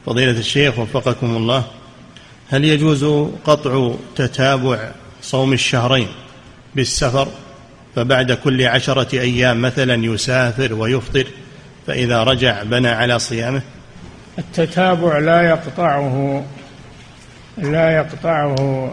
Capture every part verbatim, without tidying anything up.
فضيلة الشيخ وفقكم الله، هل يجوز قطع تتابع صوم الشهرين بالسفر، فبعد كل عشرة أيام مثلا يسافر ويفطر، فإذا رجع بنى على صيامه؟ التتابع لا يقطعه لا يقطعه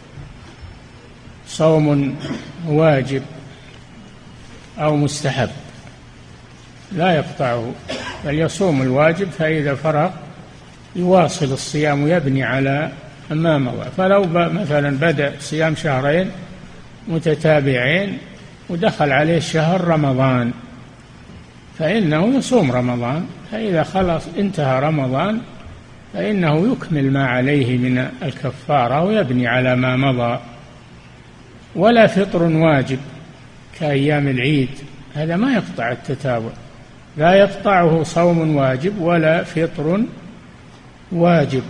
صوم واجب أو مستحب، لا يقطعه، بل يصوم الواجب، فإذا فرغ يواصل الصيام ويبني على ما مضى. فلو مثلا بدأ صيام شهرين متتابعين ودخل عليه شهر رمضان فإنه يصوم رمضان، فإذا خلص انتهى رمضان فإنه يكمل ما عليه من الكفارة ويبني على ما مضى. ولا فطر واجب كأيام العيد، هذا ما يقطع التتابع، لا يقطعه صوم واجب ولا فطر واجب.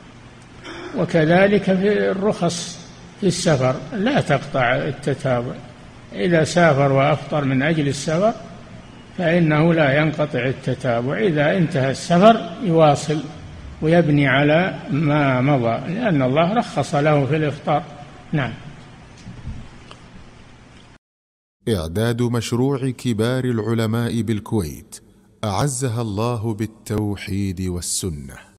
وكذلك في الرخص في السفر لا تقطع التتابع، إذا سافر وأفطر من أجل السفر فإنه لا ينقطع التتابع، إذا انتهى السفر يواصل ويبني على ما مضى، لأن الله رخص له في الإفطار. نعم. إعداد مشروع كبار العلماء بالكويت أعزها الله بالتوحيد والسنة.